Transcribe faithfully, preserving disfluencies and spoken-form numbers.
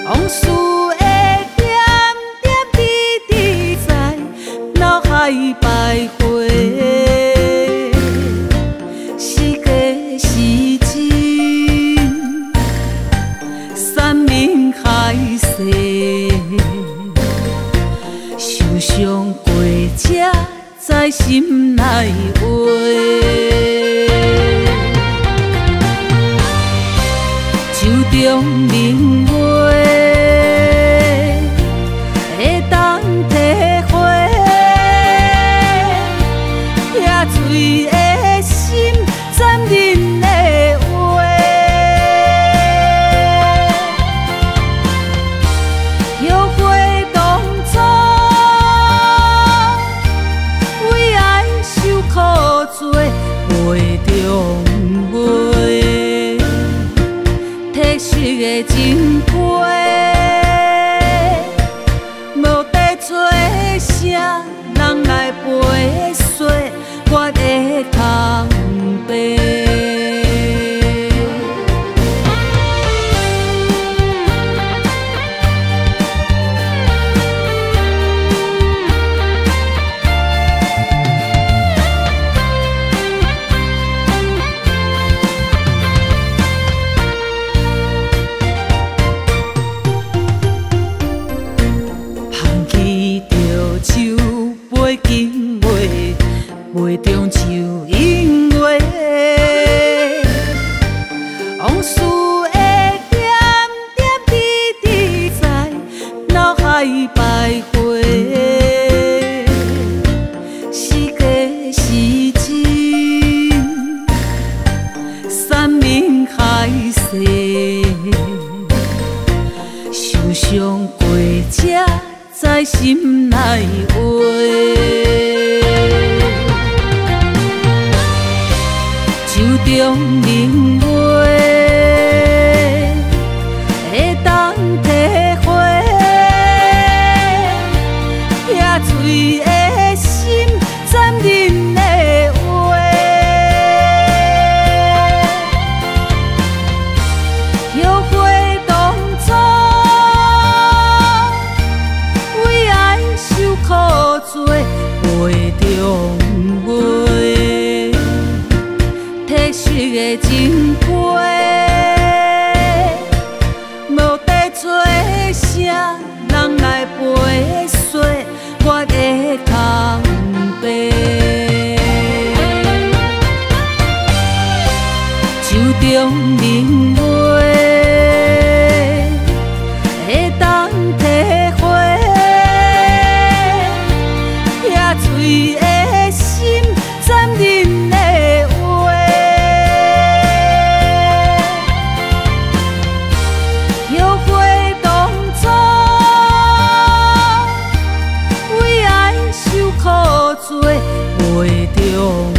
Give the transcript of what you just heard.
往事会点点滴滴在脑海徘徊，是假是真，山明海誓，受伤过才知心内话。手中明月会当体会，遐水的心斩人的话，后悔当初为爱受苦做，袂中袂。褪色的情批，无地找啥人来陪洗我的空白。手飞经过，袂中就因为往事会点点滴滴在脑海徘徊，是假是真，山明海誓，受伤过才知心内话。手中明月会当体会，遐水的心斩人的话，后悔当初为爱受苦做，袂中袂。褪色的情批，无地找啥人来陪洗我的空白。手中明月会当体会，遐水的心斩人的话，后悔当初为爱受苦做，袂中